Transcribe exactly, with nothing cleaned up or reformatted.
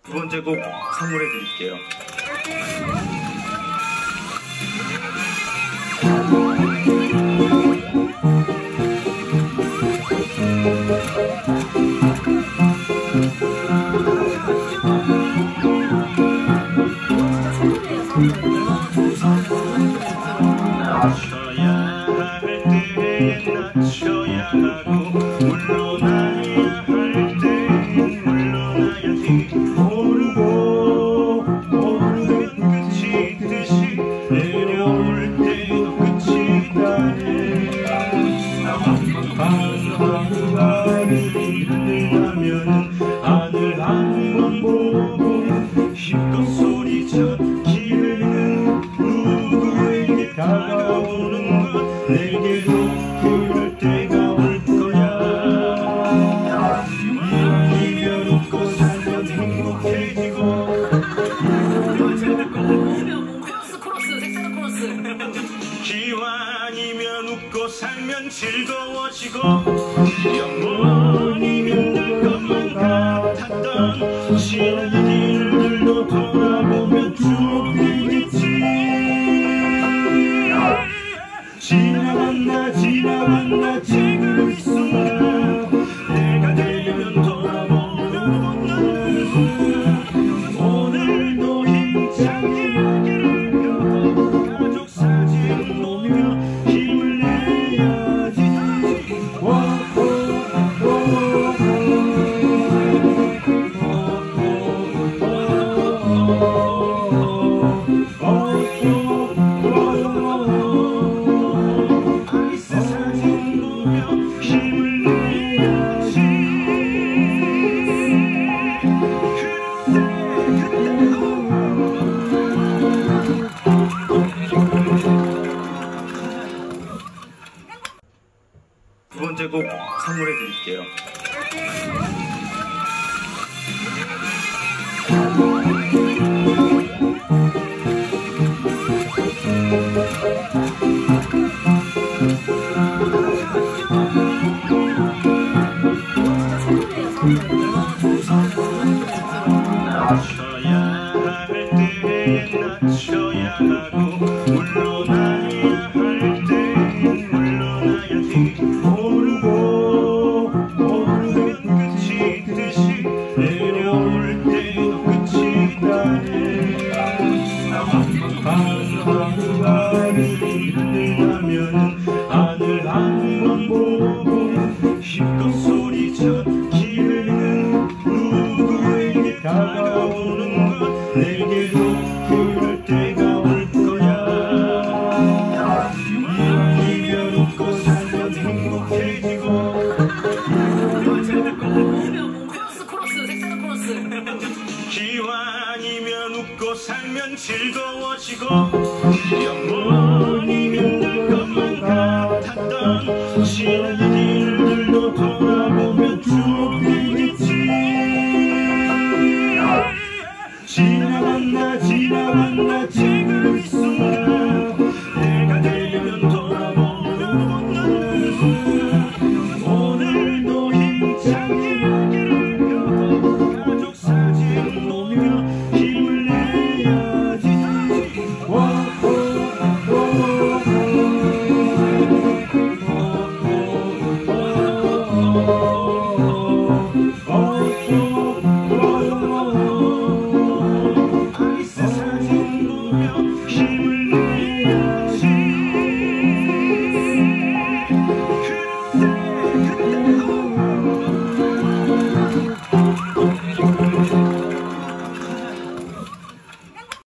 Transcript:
두 번째 곡 선물해 드릴게요. 낮춰야 할 때 낮춰야 하고 물러나야 할 때 물러나야지. 오르고 오르면 끝이 있듯이 내려올 때도 끝이 있다네. 하늘이 흔들리면 하늘 한 번 보고 힘껏 소리쳐 기회는 누구에게 다가오는 것 내게도 그럴 때가 올 거야. 이면 웃고 살면 행복해지고. 코러스 코러스 색다른 코러스. 기왕이면 웃고 살면 즐거워지고 영원히 힘들 것만 같았던 지난 일들도 돌아보면 추억이겠지. 지나간다 지나간다 지금 이 순간 내가 되면 돌아보면 오늘도 힘차게 하기를 펴 가족 사진 보며 힘을 내야지. 두 번째 곡 선물해 드릴게요. 낮춰야 할 때 낮춰야 하고 물러나야 할 때 물러나야지. 오르고 오르면 끝이 있듯이 내려올 때도 끝이 있다네. 하늘이 흔들리면 하늘 한 번 보고 힘껏 소리쳐 기회는 누구에게 다가오는 것 내게도 그럴 때가 올 거야. 이면 웃고 살면 행복해지고. 코러스 코러스 색다른 코러스. 기왕이면 웃고 살면 즐거워지고 영원히 힘들 것만 같았던